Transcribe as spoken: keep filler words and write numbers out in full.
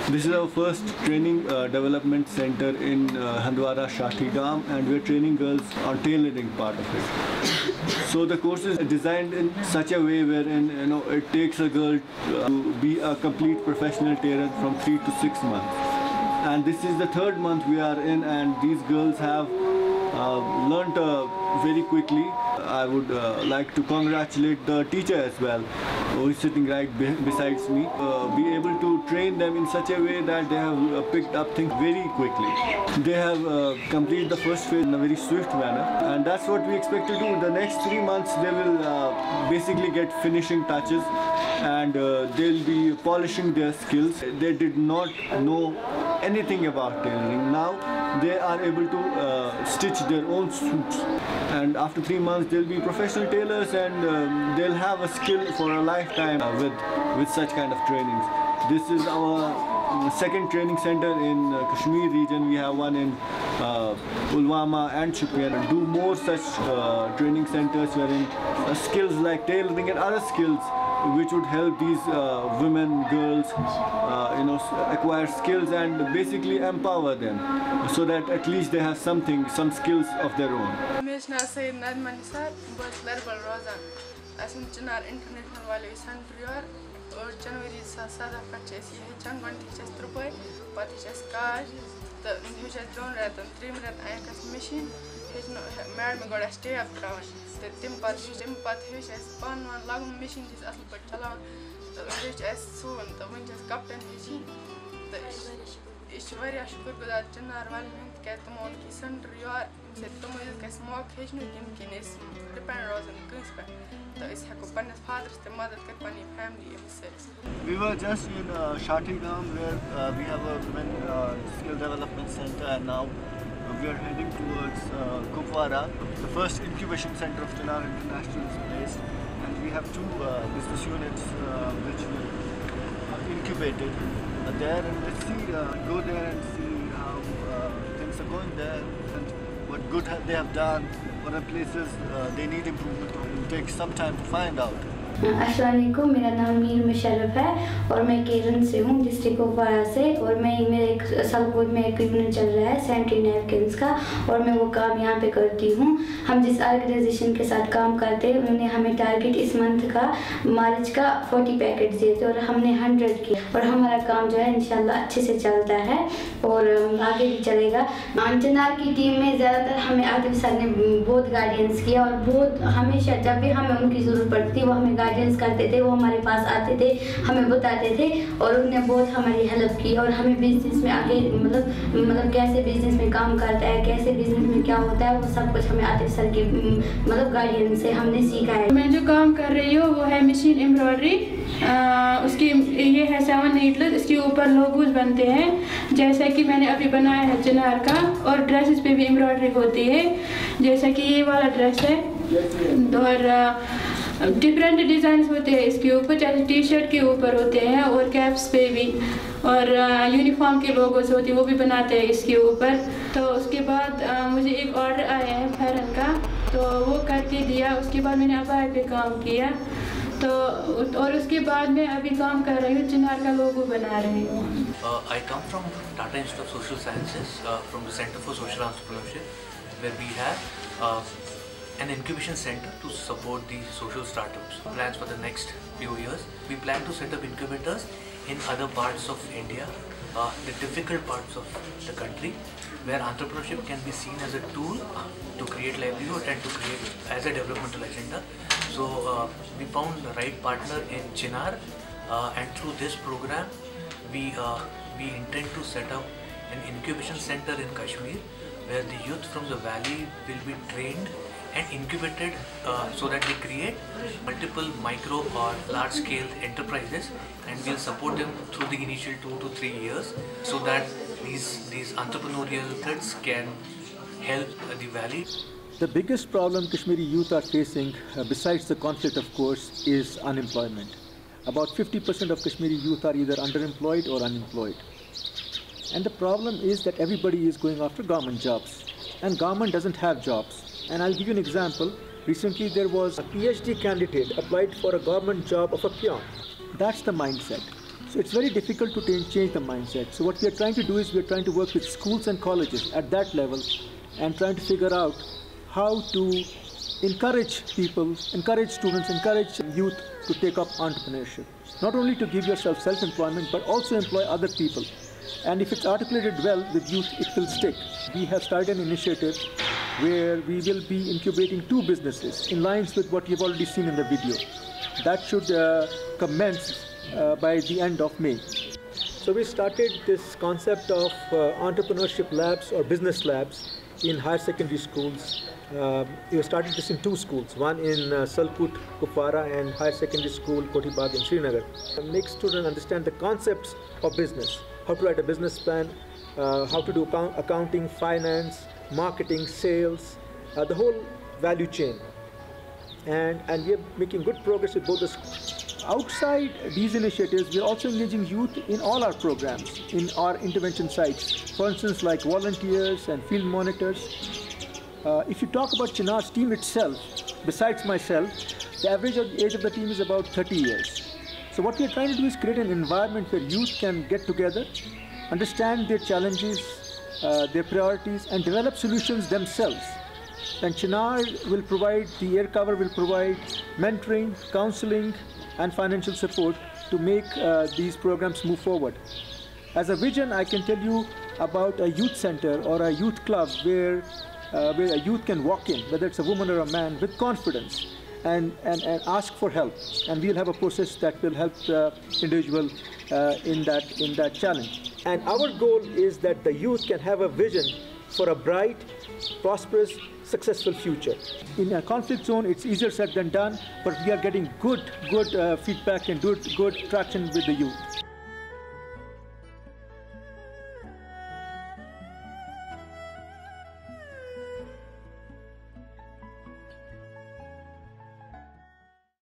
This is our first training uh, development center in uh, Handwara Shatigam, and we're training girls on tailoring part of it. So the course is designed in such a way wherein you know it takes a girl to be a complete professional tailor from three to six months. And this is the third month we are in, and these girls have uh, learnt uh, very quickly. I would uh, like to congratulate the teacher as well, who is sitting right be besides me. Uh, be able to train them in such a way that they have uh, picked up things very quickly. They have uh, completed the first phase in a very swift manner, and that's what we expect to do. The next three months they will uh, basically get finishing touches, and uh, they'll be polishing their skills. They did not know anything about tailoring. Now they are able to uh, stitch their own suits, and after three months they'll be professional tailors, and um, they'll have a skill for a lifetime uh, with with such kind of trainings. This is our uh, second training center in uh, Kashmir region. We have one in uh, Pulwama and Shopian. Do more such uh, training centers wherein uh, skills like tailoring and other skills which would help these uh, women, girls, uh, you know, acquire skills and basically empower them, so that at least they have something, some skills of their own. CHINAR International Value Center और जनवरी सादा पे हेचान गए त्रुपे पे काज तो दोन रेत त्रीम रेत आयक मशीन मैडम गो टेप त्रावान तो तम तम पे पान वान लगन मशीन असल पे चलान तो सून तो वन कपटन हेची तो यह शुक्र गुजार चिनार वाले क्या तमो कि सेंटर योर तमो गस मौक हेचन यम किन डिपेंड रोजान कंस पे तो इस हेको पन्नस फादर्स ते मदद कर पन्नी फैमिली अम से. We were just in uh, Shatigam, where uh, we have a women uh, skill development center, and now uh, we are heading towards uh, Kupwara. The first incubation center of CHINAR International is placed, and we have two uh, business units uh, which were incubated uh, there, and let's see, uh, go there and see how uh, things are going there and what good they have done, what are places uh, they need improvement on. It will take some time to find out. अस्सलाम वालेकुम, मेरा नाम मीर मुशर्रफ है और मैं केरन से हूँ, district Kupwara से. और मैं मेरे एक सलपुर में एक यूनिट चल रहा है सैनिटरी नैपकिन्स का, और मैं वो काम यहाँ पे करती हूँ. हम जिस ऑर्गेनाइजेशन के साथ काम करते हैं उन्होंने हमें टारगेट इस मंथ का मार्च का चालीस पैकेट दिए थे और हमने सौ किया, और हमारा काम जो है इंशाल्लाह अच्छे से चलता है और आगे भी चलेगा. चिनार की टीम में ज़्यादातर हमें आतिफ सर ने बहुत गाइडेंस किया, और बहुत हमेशा जब भी हमें उनकी ज़रूरत पड़ती थी वो हमें गाइडेंस करते थे, वो हमारे पास आते थे, हमें बताते थे, और उन्होंने बहुत हमारी हेल्प की. और हमें बिजनेस में आगे मतलब मतलब कैसे बिजनेस में काम करता है, कैसे बिजनेस में क्या होता है, वो सब कुछ हमें आतिफ सर की मतलब गाइडेंस से हमने सीखा है. मैं जो काम कर रही हूँ वो है मशीन एम्ब्रॉयडरी. उसकी ये है सेवन नीडल्स, इसके ऊपर लोगोज बनते हैं जैसा कि मैंने अभी बनाया है चिनार का, और ड्रेसेस पे भी एम्ब्रॉयडरी होती है जैसा कि ये वाला ड्रेस है, और डिफरेंट डिज़ाइन होते हैं इसके ऊपर, जैसे टी शर्ट के ऊपर होते हैं और कैप्स पे भी, और यूनिफॉर्म के लोगोस होते हैं वो भी बनाते हैं इसके ऊपर. तो उसके बाद आ, मुझे एक ऑर्डर आया है फैरन का, तो वो करके दिया. उसके बाद मैंने अबाया पे काम किया, तो और उसके बाद मैं अभी काम कर रही हूँ, चिनार का लोगो बना रही हूँ. I come from Tata Institute of Social Sciences from the Centre for Social Entrepreneurship, where we have an incubation center to support the social startups. Plans for the next few years, we plan to set up incubators in other parts of India, uh, the difficult parts of the country, where entrepreneurship can be seen as a tool to create livelihood and to create as a developmental agenda. So uh, we found the right partner in CHINAR, uh, and through this program we uh, we intend to set up an incubation center in Kashmir, where the youth from the valley will be trained and incubated uh, so that they create multiple micro or large scale enterprises, and we'll support them through the initial two to three years so that these these entrepreneurial kids can help uh, the valley. The biggest problem Kashmiri youth are facing, uh, besides the conflict of course, is unemployment. About fifty percent of Kashmiri youth are either underemployed or unemployed. And the problem is that everybody is going after government jobs, and government doesn't have jobs. And I'll give you an example. Recently there was a PhD candidate applied for a government job of a peon. That's the mindset. So it's very difficult to change the mindset. So what we are trying to do is we are trying to work with schools and colleges at that level and trying to figure out how to encourage people, encourage students, encourage youth to take up entrepreneurship. Not only to give yourself self-employment, but also employ other people. And if it's articulated well with youth, it will stick. We have started an initiative where we will be incubating two businesses in lines with what you've already seen in the video. That should uh, commence uh, by the end of May. So we started this concept of uh, entrepreneurship labs or business labs in higher secondary schools. Uh, we started this in two schools, one in uh, Salkut, Kupwara, and higher secondary school Kotibag in Srinagar. It makes students understand the concepts of business, how to write a business plan, uh, how to do account accounting, finance, marketing, sales, uh, the whole value chain. And, and we are making good progress with both the schools. Outside these initiatives, we are also engaging youth in all our programs, in our intervention sites. For instance, like volunteers and field monitors. Uh, if you talk about CHINAR's team itself, besides myself, the average age of the team is about thirty years. So what we are trying to do is create an environment where youth can get together, understand their challenges, uh, their priorities, and develop solutions themselves. And CHINAR will provide, the air cover will provide mentoring, counseling, and financial support to make uh, these programs move forward. As a vision, I can tell you about a youth center or a youth club where Uh, where a youth can walk in, whether it's a woman or a man, with confidence and, and, and ask for help. And we'll have a process that will help the individual uh, in, that, in that challenge. And our goal is that the youth can have a vision for a bright, prosperous, successful future. In a conflict zone, it's easier said than done, but we are getting good, good uh, feedback and good, good traction with the youth.